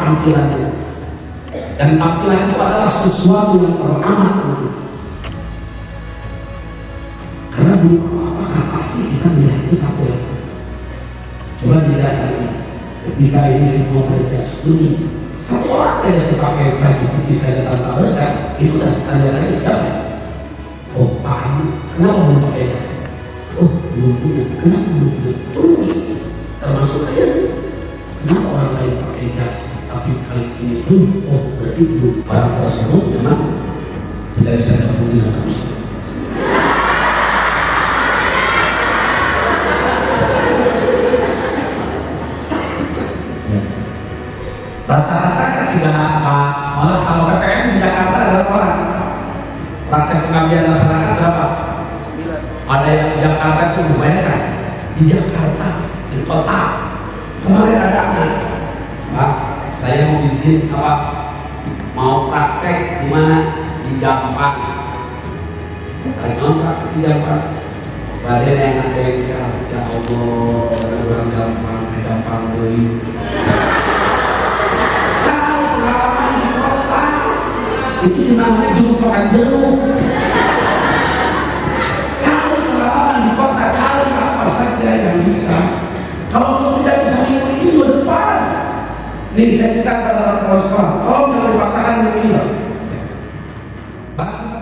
tampilan itu. Dan tampilan itu adalah sesuatu yang teramat penting. Karena belum apa-apa kan pasti kita melihat itu tampilan. Coba dilihat lagi, ketika ini semua berjas kuning, satu orang saja pakai baju putih saja tanpa berjas, itu udah tanda lagi siapa? Oh Pak ini, kenapa belum pakai jas? Oh belum punya, kenapa belum punya? Terus, termasuk saya, kenapa orang lain pakai jas? Tapi kali ini belum, oh berarti belum. Orang tersebut memang tidak bisa terhubung dengan manusia. Rata-rata kan sudah malah kalau PPM di Jakarta adalah orang praktek pengabdian masyarakat berapa? Ada yang di Jakarta itu membayangkan di Jakarta, di kota kemarin ada Pak, saya mau izin apa mau praktek di mana di Jampang. Kalau praktek di Jampang, badan yang ada yang ya Allah orang Jampang ke Jampang doi. Itu namanya juru makan jeruk. Cari pengalaman di kota, cari apa saja yang bisa. Kalau kau tidak bisa minggu ini minggu depan. Nih saya minta kepada orang sekolah, tolong jangan dipaksakan minggu ini.